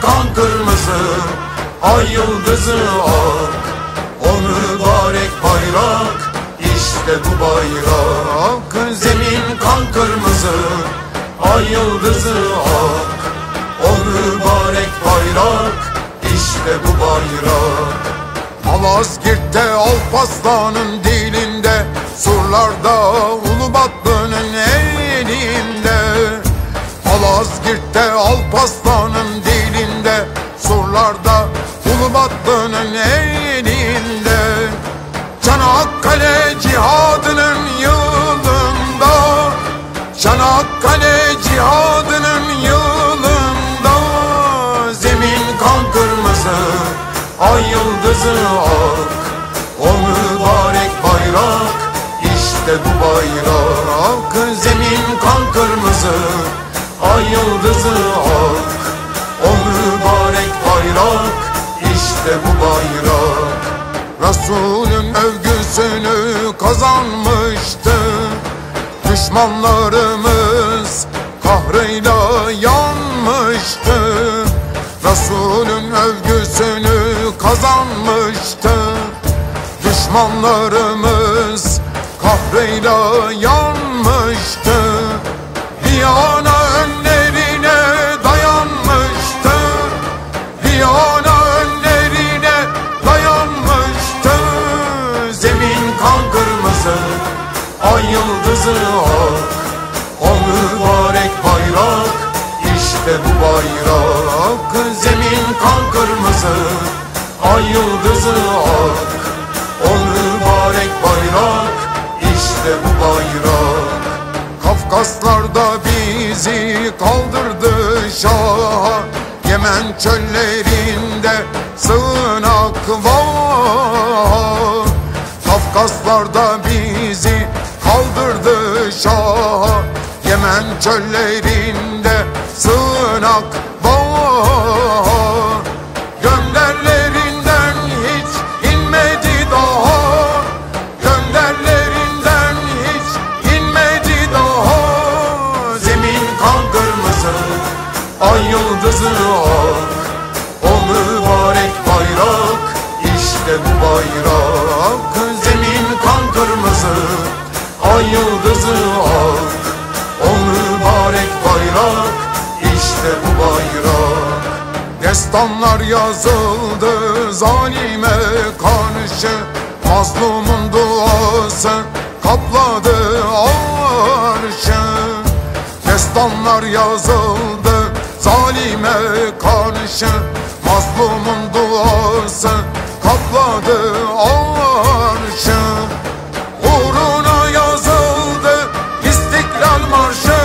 kan kırmızı, ay yıldızı ak. O mübarek bayrak, işte bu bayrak. Zemin kan kırmızı, ay yıldızı ak. O mübarek bayrak, işte bu bayrak. Malazgirt'te Alparslan'ın dilinde, surlarda Ulubatlı'nın elinde. Malazgirt'te Alparslan'ın dilinde, surlarda Ulubatlı'nın elinde. Çanakkale cihadının yılında, Çanakkale cihadının yılında. Zemin kan kırmızı, ay yıldızı ak. O mübarek bayrak, işte bu bayrak. Zemin kan kırmızı, ay yıldızı ak. O mübarek bayrak, işte bu bayrak. Resulün övgüsünü kazanmıştı düşmanlarımız, kahrıyla yanmıştı. Resulün övgüsünü kazanmıştı düşmanlarımız, kahrıyla yanmıştı. Viyana önlerine dayanmıştı, Viyana önlerine dayanmıştı. Zemin kan kırmızı, ay yıldızı ak. O mübarek bayrak, işte bu bayrak. Zemin kan kırmızı, ay yıldızı ak. O mübarek bayrak, işte bu bayrak. Kafkaslarda bizi kaldırdı şaha, Yemen çöllerinde sığınak var. Kafkaslarda bizi kaldırdı şaha, Yemen çöllerinde sığınak var. Gönderlerinden hiç inmedi daha, gönderlerinden hiç inmedi daha. Zemin kan kırmızı, ay yıldızı ak. O mübarek bayrak, işte bu bayrak. Zemin kan kırmızı, ay yıldızı ak. O mübarek bayrak, işte bu bayrak. Destanlar yazıldı zalime karşı, mazlumun duası kapladı arşı. Destanlar yazıldı zalime karşı, mazlumun duası kapladı arşı. Uğruna yazıldı İstiklal Marşı,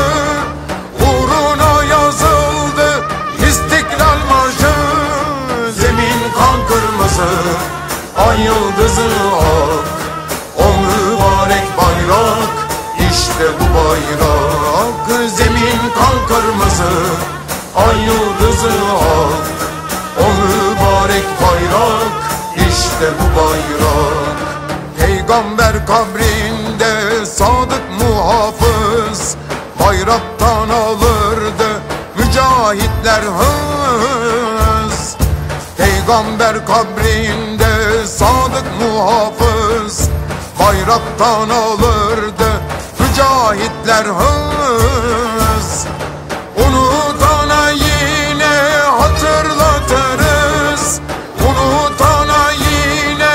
uğruna yazıldı İstiklal Marşı. Zemin kan kırmızı, ay yıldızı ak. O mübarek bayrak, işte bu bayrak. Zemin kan kırmızı, ay yıldızı ak. O mübarek bayrak, işte bu bayrak. Peygamber kabrinde sadık muhafız, bayraktan alırdı mücahitler hız. Peygamber kabrinde sadık muhafız, bayraktan alırdı mücahitler hız. Unutana yine hatırlatırız, unutana yine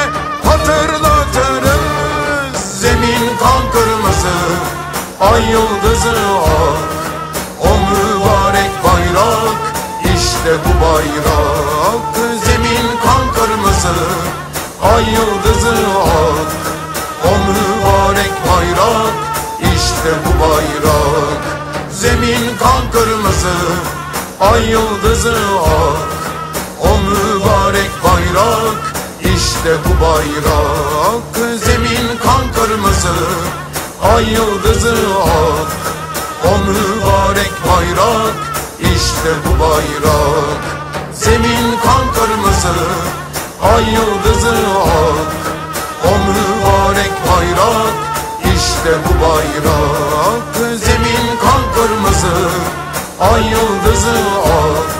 hatırlatırız. Zemin kan kırmızı, ay yıldızı ak. O mübarek bayrak, işte bu bayrak. Zemin kan kırmızı, ay yıldızı ak. O mübarek bayrak, işte bu bayrak. Zemin kan kırmızı, ay yıldızı ak. O mübarek bayrak, işte bu bayrak. Zemin kan kırmızı, ay yıldızı ak. O mübarek bayrak, işte bu bayrak. Zemin kan kırmızı, ay yıldızı ak. O mübarek bayrak, işte bu bayrak. Zemin kan kırmızı, ay yıldızı ak.